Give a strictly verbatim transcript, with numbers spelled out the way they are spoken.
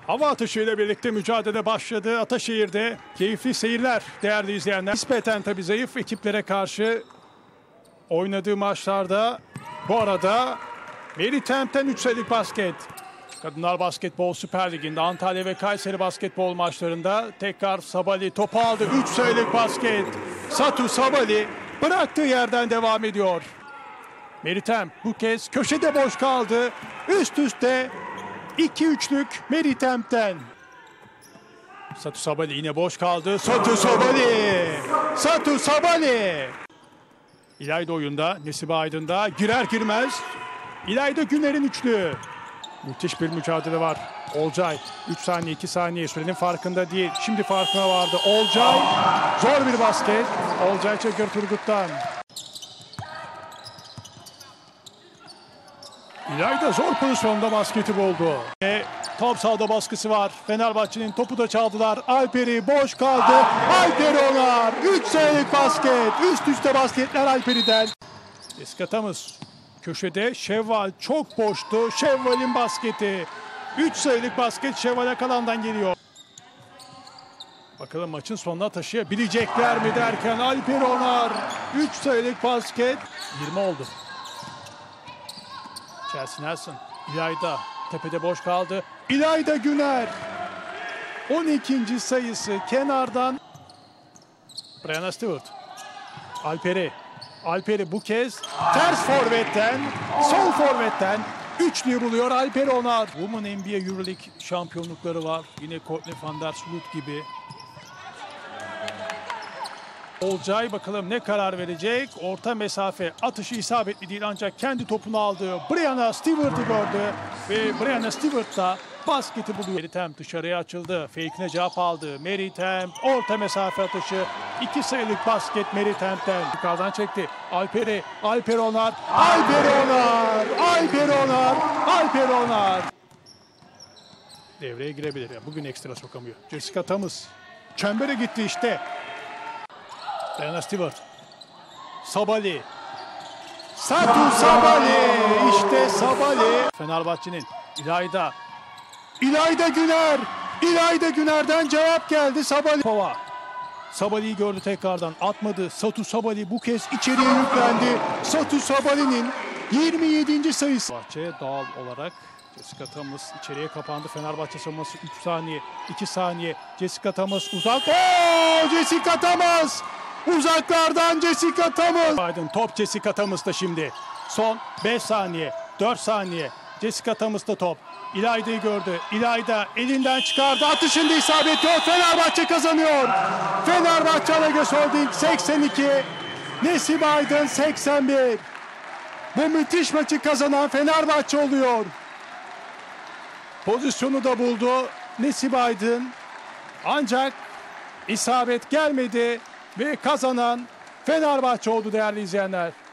Hava atışıyla birlikte mücadele başladı Ataşehir'de. Keyifli seyirler değerli izleyenler. Nispeten tabii zayıf ekiplere karşı oynadığı maçlarda bu arada Meritemp'ten üç sayılık basket. Kadınlar Basketbol Süper Ligi'nde Antalya ve Kayseri basketbol maçlarında tekrar Sabali topu aldı. üç sayılık basket. Satu Sabali bıraktığı yerden devam ediyor. Meritemp bu kez köşede boş kaldı. Üst üste iki üçlük Meritemp'ten. Satu Sabali yine boş kaldı. Satu Sabali! Satu Sabali! İlayda oyunda, Nesibe Aydın'da girer girmez. İlayda Güner'in üçlü. Müthiş bir mücadele var. Olcay üç saniye iki saniye sürenin farkında değil. Şimdi farkına vardı. Olcay zor bir basket. Olcay Çakır Turgut'tan. İlayda zor pozisyonda basketi buldu. Ve top sahada baskısı var. Fenerbahçe'nin topu da çaldılar. Alperi boş kaldı. Alperi Onar. üç sayılık basket. Üst üste basketler Alperi'den. Eskatamız köşede. Şevval çok boştu. Şevval'in basketi. üç sayılık basket Şevval Akalan'dan geliyor. Bakalım maçın sonuna taşıyabilecekler mi derken Alperi Onar. üç sayılık basket. yirmi oldu. Chelsea Nelson. İlayda tepede boş kaldı. İlayda Güner. on ikinci sayısı kenardan. Brianna Stewart. Alperi. Alperi bu kez ters forvetten, sol forvetten üçlüyü buluyor Alperi Onar. Women N B A Euroleague şampiyonlukları var. Yine Courtney van der Sloot gibi. Olcay bakalım ne karar verecek. Orta mesafe atışı isabetli değil ancak kendi topunu aldı. Brianna Stewart'ı gördü ve Brianna Stewart da basketi buluyor. Meritemp dışarıya açıldı. Fake'ine cevap aldı. Meritemp orta mesafe atışı. iki sayılık basket Meritemp'ten. Yukarıdan çekti. Alperi, Alperi Onar, Alperi Onar, Alperi Onar, Alperi Onar. Devreye girebilir. Ya. Bugün ekstra sokamıyor. Jessica Thomas. Çembere gitti işte. Brianna Stewart. Sabali. Satu Sabali. İşte Sabali. Fenerbahçe'nin İlayda. İlayda Güner. İlayda Güner'den cevap geldi Sabali. Pova. Sabali'yi gördü tekrardan. Atmadı. Satu Sabali bu kez içeriye yüklendi. Satu Sabali'nin yirmi yedinci sayısı. Bahçe doğal olarak Jessica Thomas içeriye kapandı. Fenerbahçe savunması üç saniye, iki saniye. Jessica Thomas uzak. Oo! Jessica Thomas! Uzaklardan Jessica Thomas. Aydın top Jessica Thomas'ta şimdi. Son beş saniye, dört saniye. Jessica Thomas'ta top. İlayda'yı gördü. İlayda elinden çıkardı. Atışında isabet yok. Fenerbahçe kazanıyor. Fenerbahçe Alagöz Holding seksen iki. Nesibe Aydın seksen bir. Bu müthiş maçı kazanan Fenerbahçe oluyor. Pozisyonu da buldu Nesibe Aydın. Ancak isabet gelmedi ve kazanan Fenerbahçe oldu değerli izleyenler.